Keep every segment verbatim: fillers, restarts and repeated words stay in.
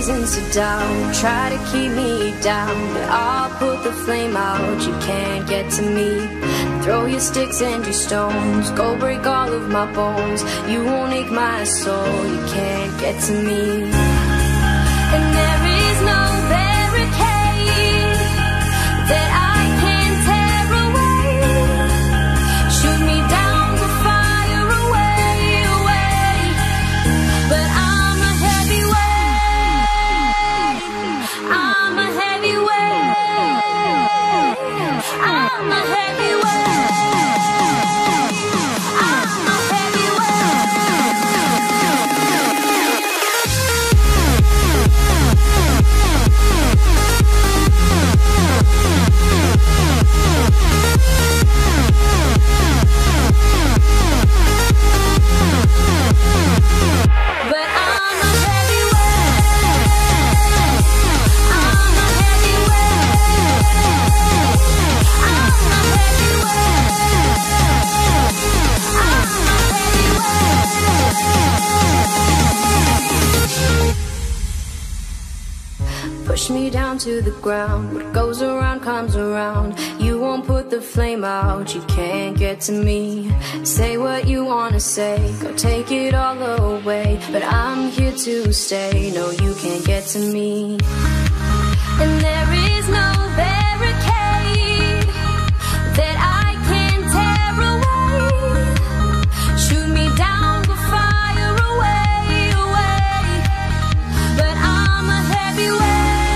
reasons to doubt, try to keep me down, but I'll put the flame out. You can't get to me. Throw your sticks and your stones, go break all of my bones. You won't ache my soul. You can't get to me. And there is no barricade that I can tear away. Shoot me down, we'll fire away, away. But I'm a heavyweight. I'm a heavyweight. I'm a heavyweight. Push me down to the ground. What goes around comes around. You won't put the flame out. You can't get to me. Say what you wanna say, go take it all away, but I'm here to stay. No, you can't get to me. And there is no barricade that I can tear away. Shoot me down, we'll fire away, away. But I'm a heavyweight.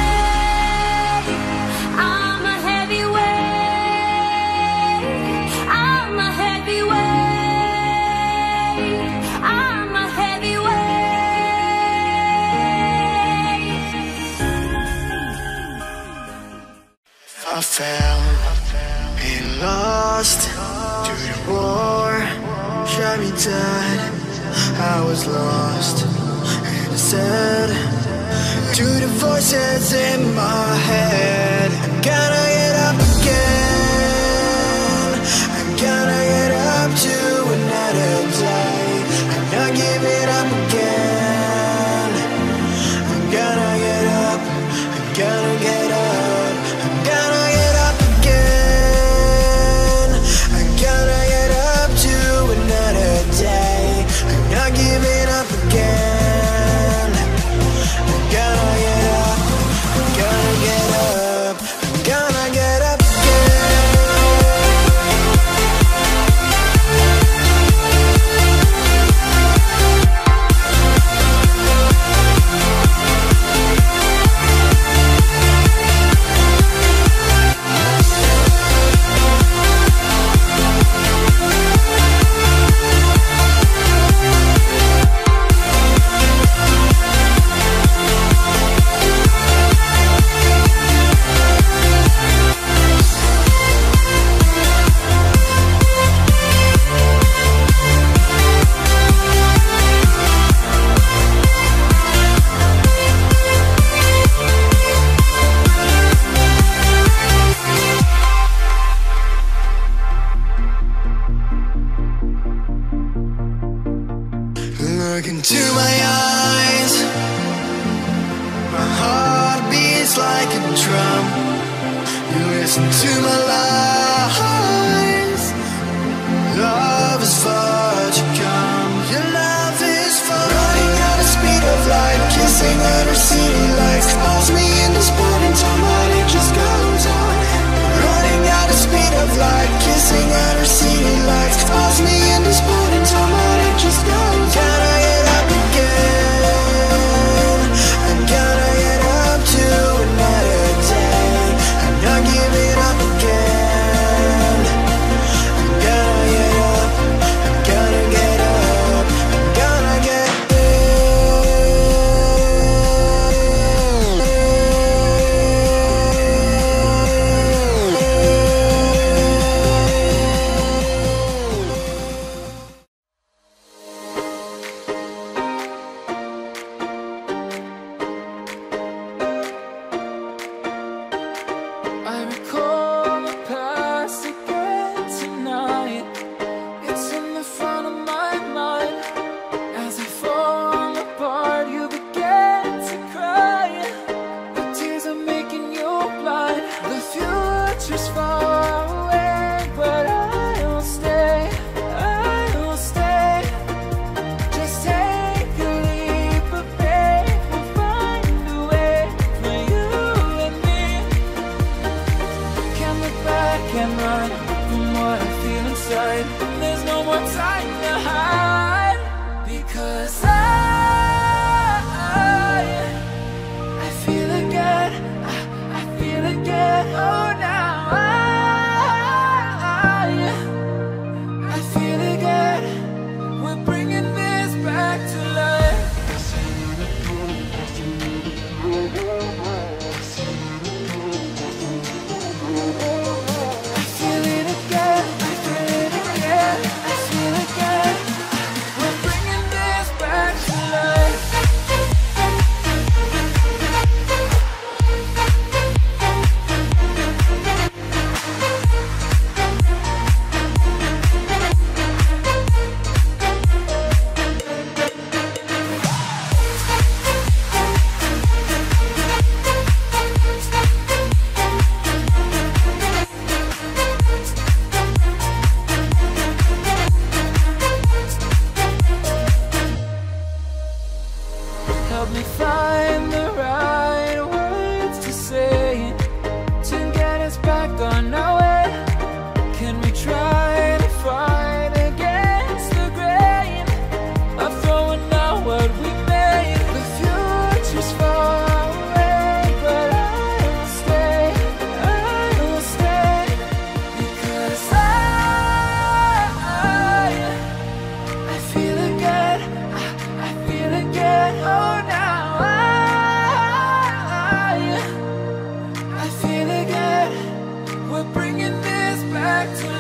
I fell and lost to the war, shot me dead. I was lost and I said to the voices in my head, I'm gonna get up again. I'm gonna get up to another day. I'm not giving up again. I'm gonna get up. I'm gonna get up. Giving up again. I'm gonna get up. I'm gonna get up. I'm gonna get up look into my eyes. My heart beats like a drum. You listen to my lies. Love is far to come. Your love is far. Running at the speed of light, kissing under city lights. Calls me in this morning time, but it just goes on. Running at the speed of light, kissing under city lights. Calls me in this morning time, but it just goes on. Gotta get up again. I'm gonna get up to another day. I'm not giving up again. inside. There's no more time to hide, because I, I feel again, I, I feel again. Oh, now I, I feel again. We're bringing this back to life. I feel it again, I feel it again, I feel it again. We're bringing this back to life. Help me find the right words to say to get us back on our way. Can we try to fight against the grain of throwing out what we made? The future's far away, but I will stay, I will stay, because I, I feel again, I, I feel again. Oh, now I, I feel again. We're bringing this back to life.